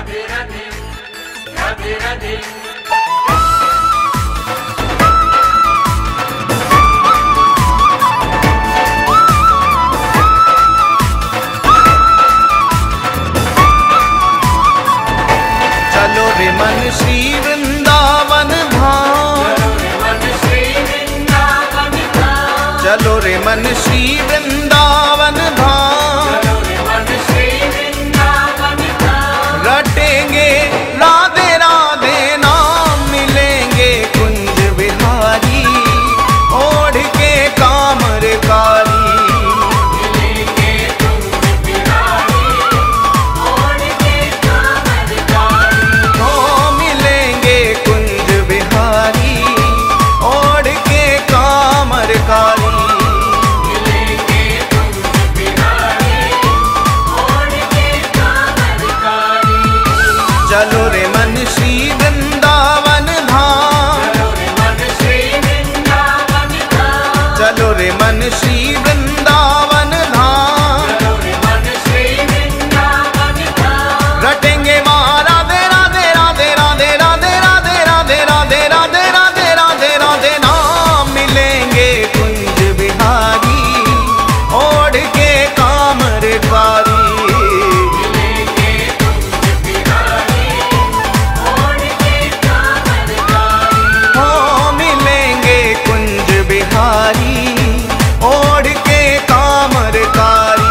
राधे राधे राधे राधे। चलो रे मन श्री वृंदावन धाम, चलो रे मन श्री वृंदावन धाम, रटेंगे राधे राधे नाम, मिलेंगे कुंज बिहारी ओढ़ के कामरकारी। चलो रे मन श्री वृंदावन धाम, चलो रे मन श्री वृंदावन धाम, रटेंगे वहाँ राधे राधे राधे राधे राधे राधे राधे राधे राधे राधे राधे राधे नाम, मिलेंगे कुंज बिहारी ओढ़ के कामरकारी। ओढ़ के कामरकारी।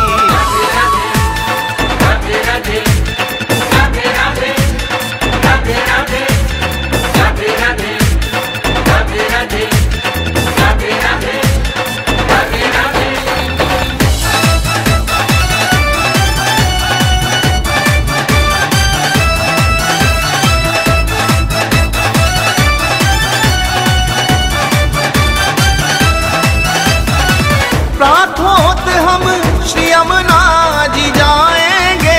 प्रातोत हम श्री यमुना जी जाएंगे,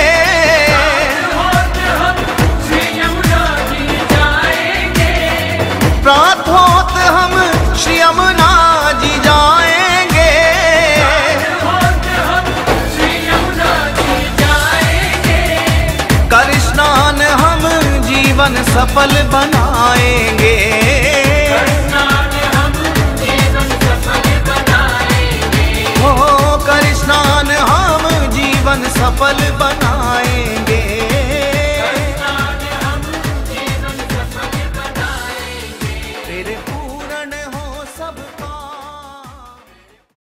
प्रातोत हम श्री यमुना जी जाएंगे, कर स्नान हम जीवन सफल बनाएंगे।